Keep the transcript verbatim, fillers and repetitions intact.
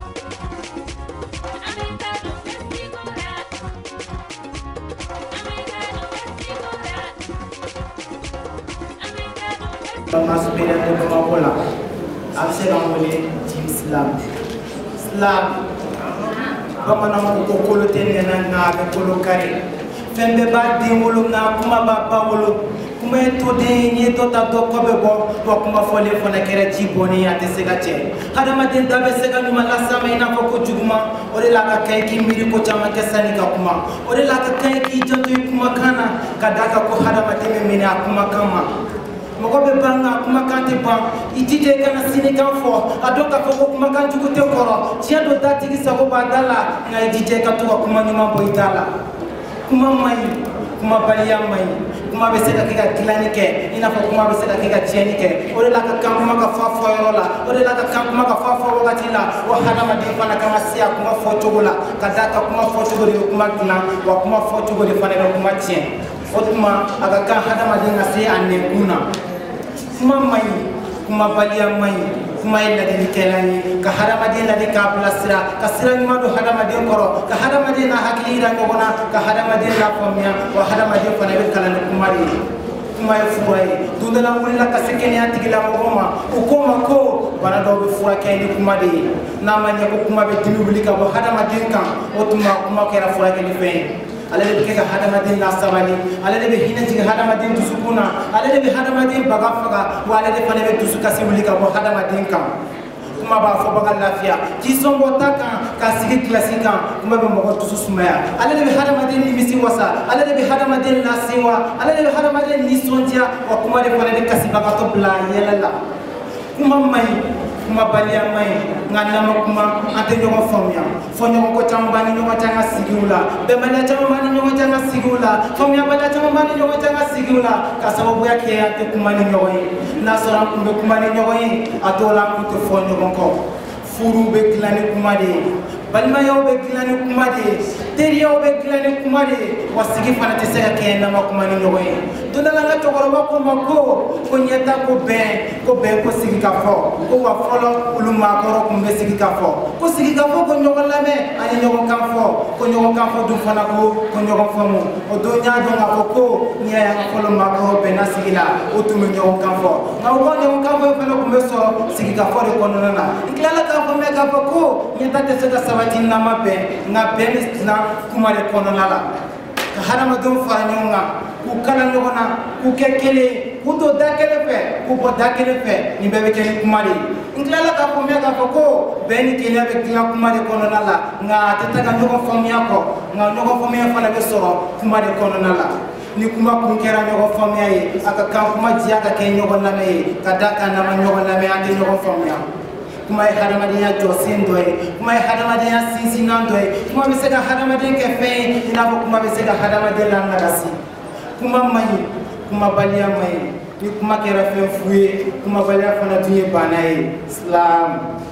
Masupira de Kamola, Absalomole, Jim Slam. Slam, Bamanam Kokolo Tenana, Kolo Kari, Fembe Dimuluna, Kumaba Pawolo, Kumeto de Nietota Dokobebo, Wakuma Fole for the Kerachi Boni at the Segache. Hadamatin Dabesega Malasa Maina Foko Juguma, or like a Kaiki Miriko Chamakasani Kakuma, or like a Kaiki Jatu Kumakana, Kadaka Kohadamatime Mina Kumakama. Mogobe banga kumakante bang itite kana sinika fo adoka fo kumakantu kutekoro chiado dati kisako badala na itite katuka kumanyuma boitala kuma mai kuma balia mai kuma beseka kika kilanike ina fo kuma beseka kika chienike ore la kakama ka fa fo yola ore la kakama ka fa fo wakatila wa hana madifana kama sia kuma fo togola kadaka kuma fo togole kuma kina wa kuma fo togole fana kuma chien otuma agaka hana madinga se ane kuna kuma mai kuma balia mai kuma illa de kelani ka haramade la de ka plasra ka siran madu haramade koro ka haramade na hakira ngona ka haramade la pomia wa haramade fana be kala kuma ri kuma e fuai dundala mulila ka sekeni atigila ngoma ukoma ko bana do be fuwa kayni kuma de na manya ko kuma be dimulika bo haramade kan otuma kuma kera fuwa kayni fe alele be ka hadamadin la sabali alele be hina jiga hadamadin tusukuna alele be hadamadin bagafaga wa alele fane be tusuka simulika bo hadamadin kam kuma ba fo baga lafia ki sombo taka ka sigi klasika kuma be mo tusu sumaya alele be hadamadin limisi wasa alele be hadamadin la sewa alele be hadamadin lisontia wa kuma de fane be kasibaga to bla yelala kuma mai kuma balia mai ngana kuma ate nyogo famia fonyo ko tambani nyogo tanga sigula be mala tambani nyogo tanga sigula famia bala tambani nyogo tanga sigula ka sababu yake ate kuma ni nyogo na sora kumbe kuma ni nyogo atola kuto fonyo ko furu be klani kuma de balma yo be klani kuma de teri yo be klani kuma de wasigi fana te sega ke na kuma ni nyogo to dala nga tokoro ba ko mako ko nyeta ko be ko be ko sigi ka fo ko wa folo uluma koro kumbe sigi ka fo ko sigi ka fo ko nyogo lame ani nyogo kan fo ko nyogo kan fo du fana ko ko nyogo famu o do nya do nga ko nya ya folo ma ko be na sigi la o tu me nyogo kan fo na ko nyogo kan fo felo kumbe so sigi ka fo de ko nana iklala ka fo me ka fo ko nyeta te sega sabati na mabe na be na kuma de ko nana ka harama do fa nyonga ku kala nyogona ku kekele ku do dakele fe ku bo dakele fe ni bebe kele kumari nglala ka pomya ka foko beni kenya be kila kumari kono nala nga tata ka nyogo fomya ko nga nyogo fomya fa na be soro kumari kono nala ni kuma kunkera nyogo fomya yi aka ka kuma jiya ka ke nyogo na me ka daka na nyogo na me ate nyogo fomya kuma e hadamadenya josindo e kuma e hadamadenya sinsinando e kuma be sega hadamadenya ke fe ina bo kuma be sega hadamadenya ngasi kuma mai kuma balia mai ni kuma kera fe fuye kuma balia fana tuye banae islam